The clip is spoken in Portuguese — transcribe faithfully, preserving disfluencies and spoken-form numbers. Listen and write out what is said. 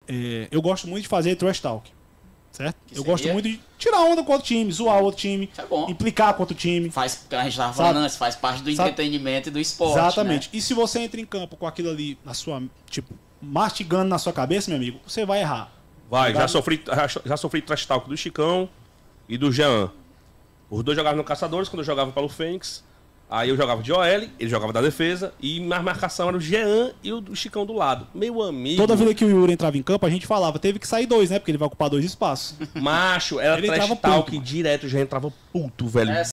é, eu gosto muito de fazer trash talk, certo? Que eu seria? gosto muito de tirar onda com outro time, zoar outro time, Isso é bom. implicar com outro time. Faz, a gente tava falando Sabe? antes, faz parte do Sabe? entretenimento e do esporte. Exatamente. Né? E se você entra em campo com aquilo ali na sua, tipo, mastigando na sua cabeça, meu amigo, você vai errar. Vai, já Verdade? sofri, já, já sofri trash talk do Chicão e do Jean. Os dois jogavam no Caçadores, quando eu jogava pelo Fênix. Aí eu jogava de O L, ele jogava da defesa. E minha marcação era o Jean e o Chicão do lado. Meu amigo. Toda vida que o Yuri entrava em campo, a gente falava, teve que sair dois, né? Porque ele vai ocupar dois espaços. Macho, era Ele trash entrava talk puto, mano. direto, já entrava puto, velho. É